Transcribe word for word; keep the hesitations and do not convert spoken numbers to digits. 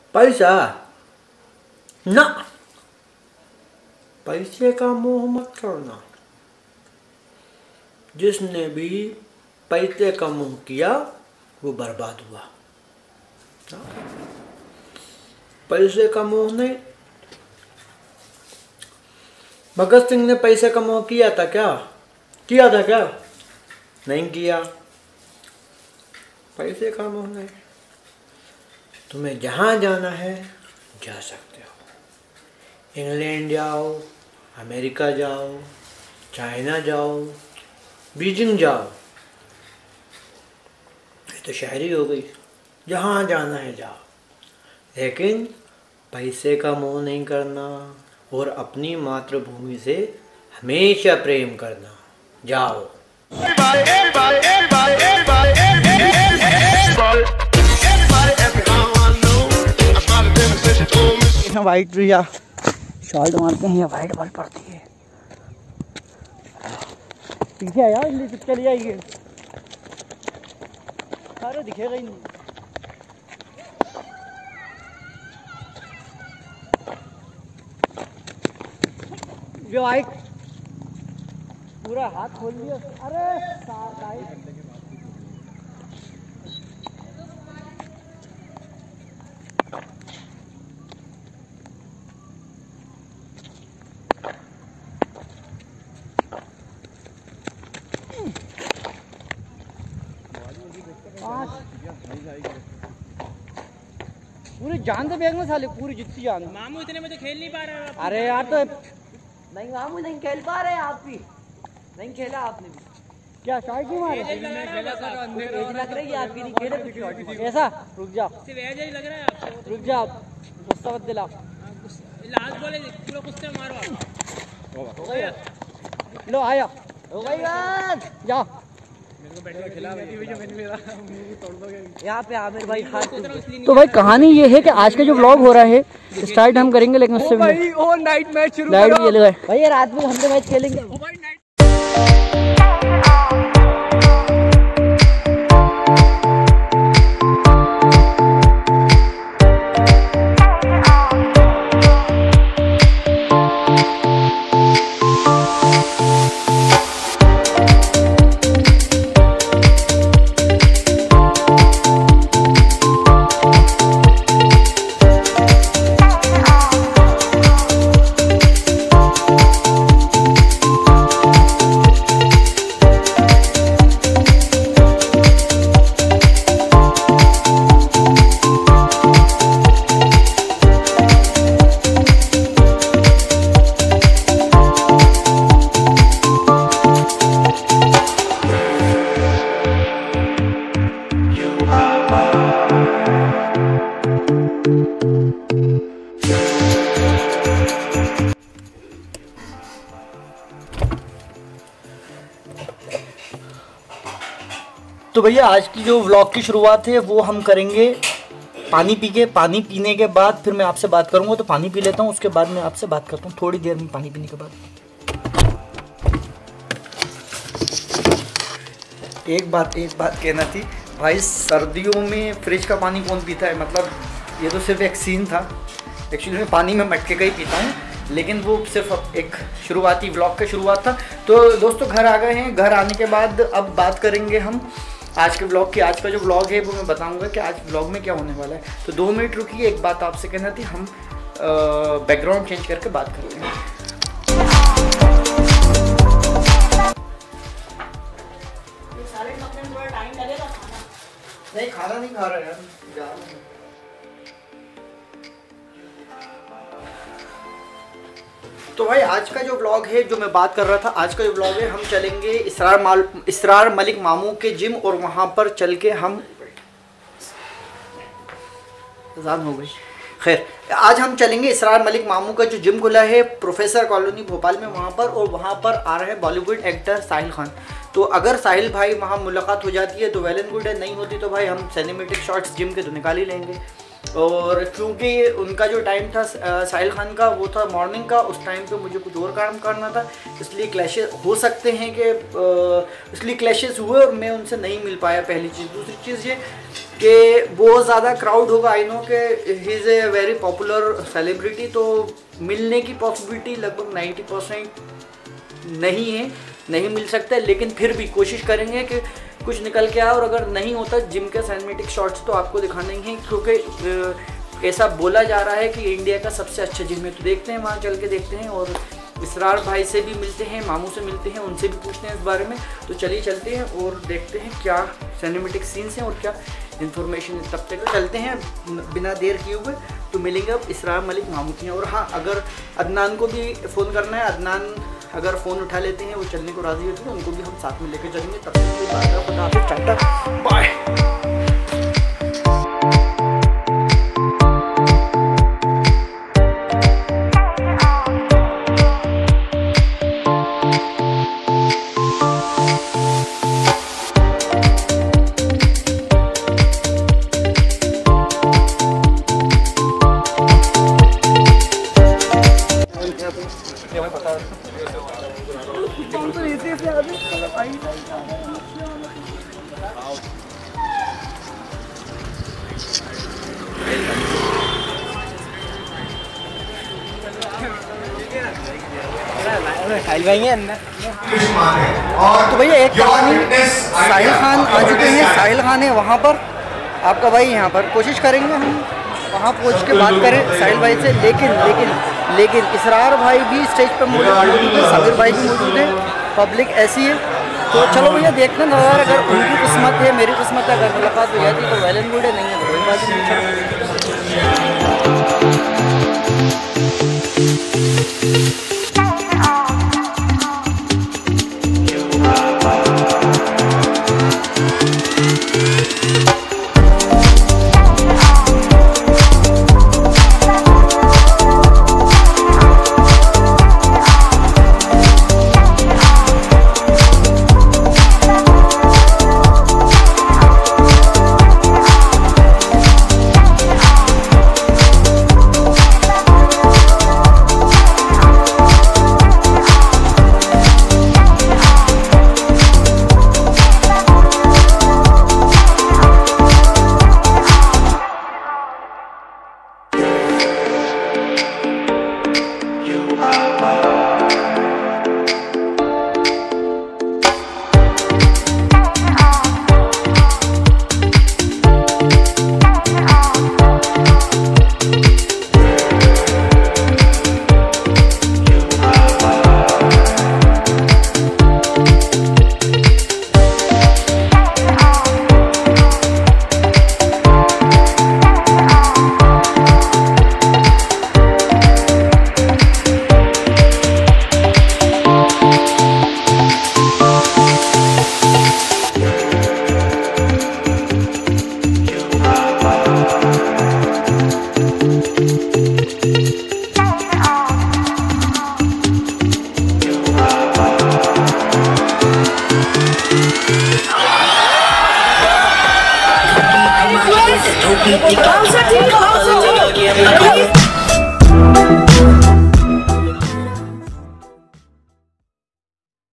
पैसा ना, पैसे का मोह मत करना। जिसने भी पैसे का मोह किया वो बर्बाद हुआ। पैसे का मोह नहीं। भगत सिंह ने पैसे का मोह किया था क्या? किया था क्या? नहीं किया। पैसे का मोह नहीं। तुम्हें जहाँ जाना है जा सकते हो। इंग्लैंड जाओ, अमेरिका जाओ, चाइना जाओ, बीजिंग जाओ। ये तो शायरी हो गई। जहाँ जाना है जाओ, लेकिन पैसे का मोह नहीं करना और अपनी मातृभूमि से हमेशा प्रेम करना। जाओ। वाइट भैया शॉल्ट मारते हैं या वाइट बॉल पड़ती है। पीछे आया इसलिए चली आएगी। सारे दिखेगा ही नहीं। जो वाइट पूरा हाथ खोल लिया। अरे पूरी जान से फेंकना साले, पूरी जितनी जान। मामू इतने में तो खेल नहीं पा रहे हैं। अरे यार तो नहीं मामू नहीं खेल पा रहे आप भी। नहीं खेला आपने भी। क्या शॉट क्यों मारे? लग रही है आपकी नहीं खेले कुछ शॉट। ऐसा रुक जा, सिर्फ ऐसा ही लग रहा है। रुक जा, गुस्सा मत दिला। लास्ट बॉल पूरा गुस्से में मारो। हो गया, लो आया, हो गई बात। जा यहाँ पे आमिर भाई हाथ। तो भाई कहानी ये है कि आज का जो व्लॉग हो रहा है स्टार्ट हम करेंगे, लेकिन उससे भी ओ नाइट मैच शुरू लाइट भी जल गए। भाई रात में हम तो मैच खेलेंगे। तो भैया आज की जो व्लॉग की शुरुआत है वो हम करेंगे पानी पी के। पानी पीने के बाद फिर मैं आपसे बात करूंगा, तो पानी पी लेता हूँ, उसके बाद मैं आपसे बात करता हूँ थोड़ी देर में पानी पीने के बाद। एक बात एक बात कहना थी भाई, सर्दियों में फ्रिज का पानी कौन पीता है? मतलब ये तो सिर्फ एक सीन था। एक्चुअली मैं पानी में मटके का ही पीता हूँ, लेकिन वो सिर्फ एक शुरुआती व्लॉग का शुरुआत था। तो दोस्तों घर आ गए हैं। घर आने के बाद अब बात करेंगे हम आज के व्लॉग की। आज का जो व्लॉग है वो मैं बताऊंगा कि आज व्लॉग में क्या होने वाला है। तो दो मिनट रुकिए, एक बात आपसे कहना थी, हम बैकग्राउंड चेंज करके बात कर लेंगे। नहीं खाना नहीं खा रहा यार, जा रहा हूं। तो भाई आज का जो व्लॉग है, जो मैं बात कर रहा था, आज का जो व्लॉग है, हम चलेंगे इसरार माल इसरार मलिक मामू के जिम, और वहाँ पर चल के हम अज़ान हो गई। खैर आज हम चलेंगे इसरार मलिक मामू का जो जिम खुला है प्रोफेसर कॉलोनी भोपाल में, वहाँ पर। और वहाँ पर आ रहे हैं बॉलीवुड एक्टर साहिल खान। तो अगर साहिल भाई वहाँ मुलाकात हो जाती है तो वेल एंड गुड है, नहीं होती तो भाई हम सिनेमेटिक शॉट्स जिम के तो निकाल ही लेंगे। और क्योंकि उनका जो टाइम था साहिल खान का वो था मॉर्निंग का, उस टाइम पे मुझे कुछ और काम करना था, इसलिए क्लैशेस हो सकते हैं कि इसलिए क्लैशेस हुए और मैं उनसे नहीं मिल पाया। पहली चीज़। दूसरी चीज़ ये कि बहुत ज़्यादा क्राउड होगा, आई नो कि he is a very popular celebrity, तो मिलने की पॉसिबिलिटी लगभग नाइन्टी परसेंट नहीं है, नहीं मिल सकता है, लेकिन फिर भी कोशिश करेंगे कि कुछ निकल के आए। और अगर नहीं होता जिम के सिनेमैटिक शॉट्स तो आपको दिखाने ही हैं, क्योंकि ऐसा बोला जा रहा है कि इंडिया का सबसे अच्छा जिम है। तो देखते हैं, वहाँ चल के देखते हैं और इसरार भाई से भी मिलते हैं, मामू से मिलते हैं, उनसे भी पूछते हैं इस बारे में। तो चलिए चलते हैं और देखते हैं क्या सिनेमैटिक सीन्स हैं और क्या इन्फॉर्मेशन है। तब तक चलते हैं बिना देर किए हुए। तो मिलेंगे अब इसरार मलिक मामू की। और हाँ, अगर अदनान को भी फ़ोन करना है, अदनान अगर फ़ोन उठा लेते हैं, वो चलने को राज़ी होते हैं, उनको भी हम साथ में लेकर चलेंगे। तब तक बाय। तो भैया एक साहिल खान आ चुके हैं, साहिल खान है वहाँ पर, आपका भाई यहाँ पर। कोशिश करेंगे हम वहाँ पहुँच के बात करें साहिल भाई से, लेकिन लेकिन लेकिन इसरार भाई भी स्टेज पर मौजूद है, साबिर भाई भी मौजूद है, पब्लिक ऐसी है। तो चलो भैया देखते हैं, अगर अगर उनकी किस्मत है, मेरी किस्मत है, अगर मुलाकात हो जाती तो वेल एंड गुड है, नहीं है तो कोई बात नहीं। Closer to, closer to.